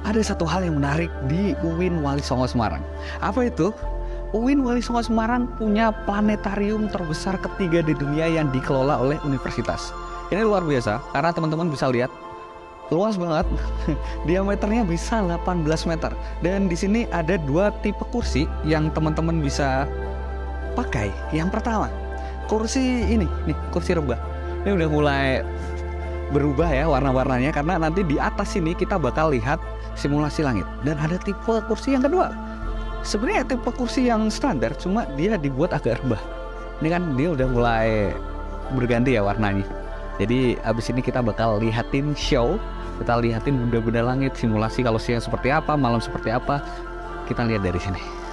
ada satu hal yang menarik di UIN Wali Songo Semarang. Apa itu? UIN Wali Songo Semarang punya planetarium terbesar ketiga di dunia yang dikelola oleh universitas. Ini luar biasa karena teman-teman bisa lihat luas banget. Diameternya bisa 18 meter. Dan di sini ada dua tipe kursi yang teman-teman bisa pakai. Yang pertama, kursi ini, nih kursi rebah. Ini udah mulai berubah ya warna-warnanya karena nanti di atas sini kita bakal lihat simulasi langit. Dan ada tipe kursi yang kedua. Sebenarnya tipe kursi yang standar, cuma dia dibuat agak rebah. Ini kan dia udah mulai berganti ya warnanya. Jadi abis ini kita bakal lihatin show, kita lihatin benda-benda langit, simulasi kalau siang seperti apa, malam seperti apa. Kita lihat dari sini.